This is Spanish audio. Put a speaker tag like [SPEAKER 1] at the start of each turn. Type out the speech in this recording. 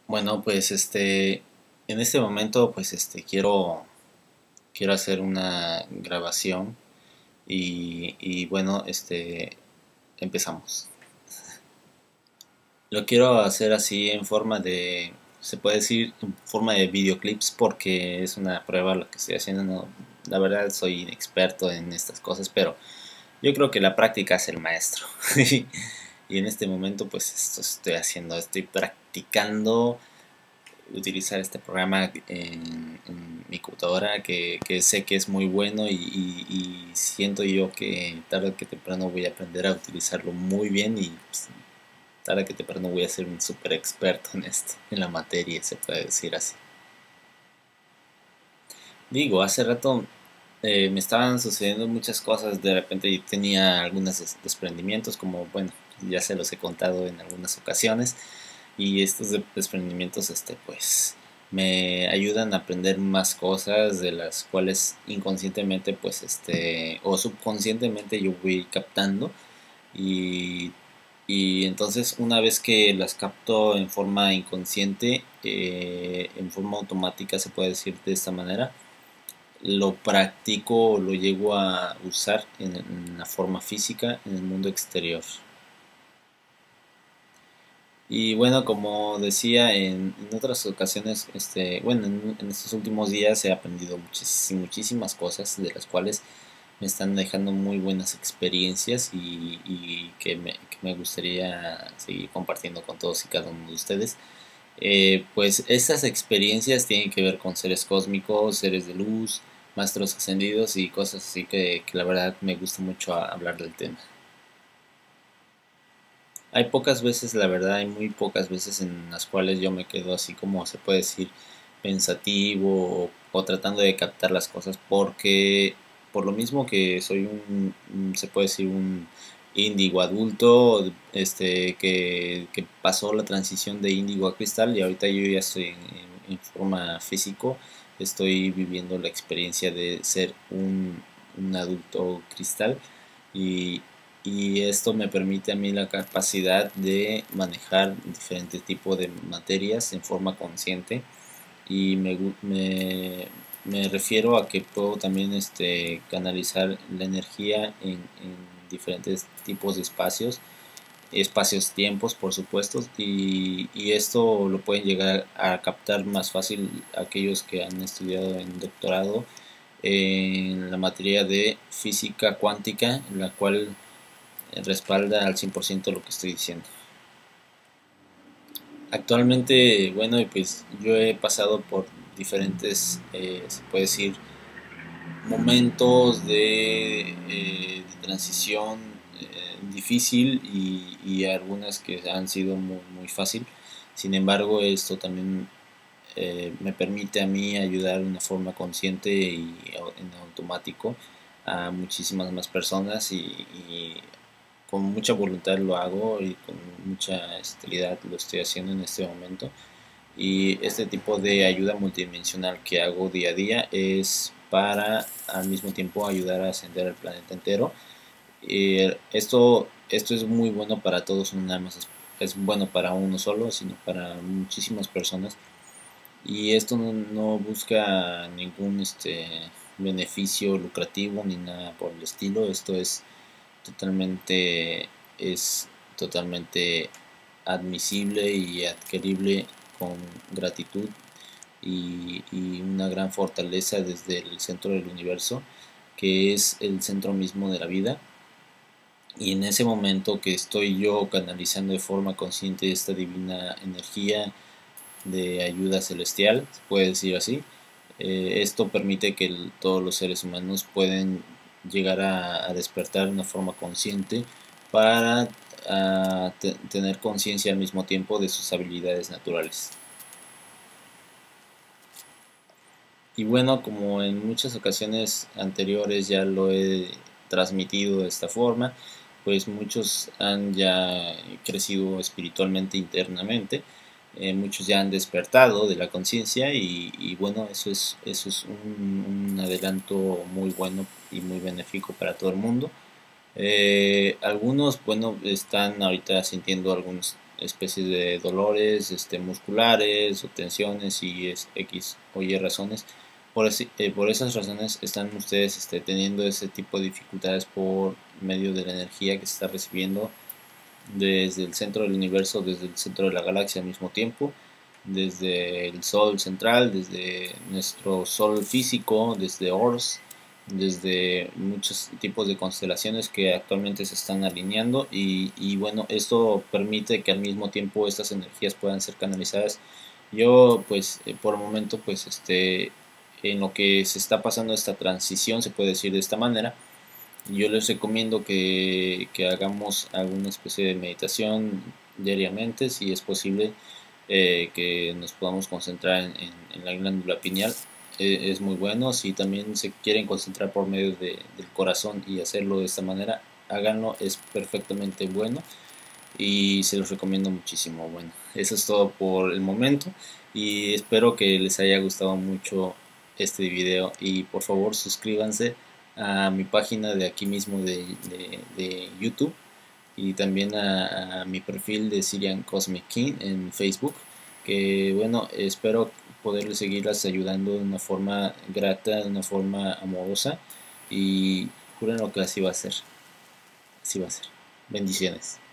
[SPEAKER 1] Bueno, pues en este momento pues quiero hacer una grabación y bueno, empezamos. Lo quiero hacer así en forma se puede decir en forma de videoclips porque es una prueba lo que estoy haciendo. La verdad soy inexperto en estas cosas, pero yo creo que la práctica es el maestro. Y en este momento pues esto estoy haciendo, estoy practicando utilizar este programa en mi computadora que sé que es muy bueno y siento yo que tarde que temprano voy a aprender a utilizarlo muy bien y pues, tarde que temprano voy a ser un super experto en esto, en la materia, se puede decir así. Digo, hace rato me estaban sucediendo muchas cosas, de repente yo tenía algunos desprendimientos, como bueno, ya se los he contado en algunas ocasiones, y estos desprendimientos, pues, me ayudan a aprender más cosas de las cuales inconscientemente, pues, o subconscientemente yo voy captando, y, y entonces una vez que las capto en forma inconsciente, en forma automática se puede decir de esta manera, lo practico o lo llego a usar en la forma física en el mundo exterior. Y bueno, como decía en otras ocasiones, bueno, en estos últimos días he aprendido muchísimas cosas de las cuales me están dejando muy buenas experiencias y que me gustaría seguir compartiendo con todos y cada uno de ustedes. Pues estas experiencias tienen que ver con seres cósmicos, seres de luz, maestros ascendidos y cosas así que la verdad me gusta mucho hablar del tema. Hay pocas veces, la verdad, hay muy pocas veces en las cuales yo me quedo así como se puede decir pensativo o tratando de captar las cosas porque por lo mismo que soy se puede decir un índigo adulto, que pasó la transición de índigo a cristal y ahorita yo ya estoy en forma físico, estoy viviendo la experiencia de ser un adulto cristal y, y esto me permite a mí la capacidad de manejar diferentes tipos de materias en forma consciente y me refiero a que puedo también canalizar la energía en diferentes tipos de espacios tiempos por supuesto y esto lo pueden llegar a captar más fácil aquellos que han estudiado en doctorado en la materia de física cuántica, en la cual respalda al 100% lo que estoy diciendo. Actualmente, bueno, pues yo he pasado por diferentes, se puede decir, momentos de transición difícil y algunas que han sido muy fácil. Sin embargo, esto también me permite a mí ayudar de una forma consciente y en automático a muchísimas más personas y con mucha voluntad lo hago y con mucha estabilidad lo estoy haciendo en este momento. Y este tipo de ayuda multidimensional que hago día a día es para al mismo tiempo ayudar a ascender el planeta entero. Esto es muy bueno para todos, no nada más es bueno para uno solo, sino para muchísimas personas. Y esto no busca ningún beneficio lucrativo ni nada por el estilo. Esto totalmente, es totalmente admisible y adquirible con gratitud y una gran fortaleza desde el centro del universo, que es el centro mismo de la vida. Y en ese momento que estoy yo canalizando de forma consciente esta divina energía de ayuda celestial, se puede decir así, esto permite que todos los seres humanos pueden llegar a despertar de una forma consciente para tener conciencia al mismo tiempo de sus habilidades naturales. Y bueno, como en muchas ocasiones anteriores ya lo he transmitido de esta forma, pues muchos han ya crecido espiritualmente internamente, muchos ya han despertado de la conciencia y bueno, eso es un adelanto muy bueno y muy benéfico para todo el mundo. Algunos, bueno, están ahorita sintiendo algunos especies de dolores musculares o tensiones y X o Y razones. Por esas razones están ustedes teniendo ese tipo de dificultades por medio de la energía que se está recibiendo desde el centro del universo, desde el centro de la galaxia al mismo tiempo, desde el Sol central, desde nuestro Sol físico, desde Ors, desde muchos tipos de constelaciones que actualmente se están alineando y bueno, esto permite que al mismo tiempo estas energías puedan ser canalizadas. Yo pues por el momento pues en lo que se está pasando esta transición, se puede decir de esta manera, yo les recomiendo que hagamos alguna especie de meditación diariamente, si es posible, que nos podamos concentrar en la glándula pineal. Es muy bueno. Si también se quieren concentrar por medio del corazón y hacerlo de esta manera, háganlo, es perfectamente bueno y se los recomiendo muchísimo. Bueno, eso es todo por el momento y espero que les haya gustado mucho este video y por favor suscríbanse a mi página de aquí mismo de YouTube y también a mi perfil de Syrian Cosmic King en Facebook, que bueno, espero poderles seguirlas ayudando de una forma grata, de una forma amorosa y juren lo que así va a ser, así va a ser. Bendiciones.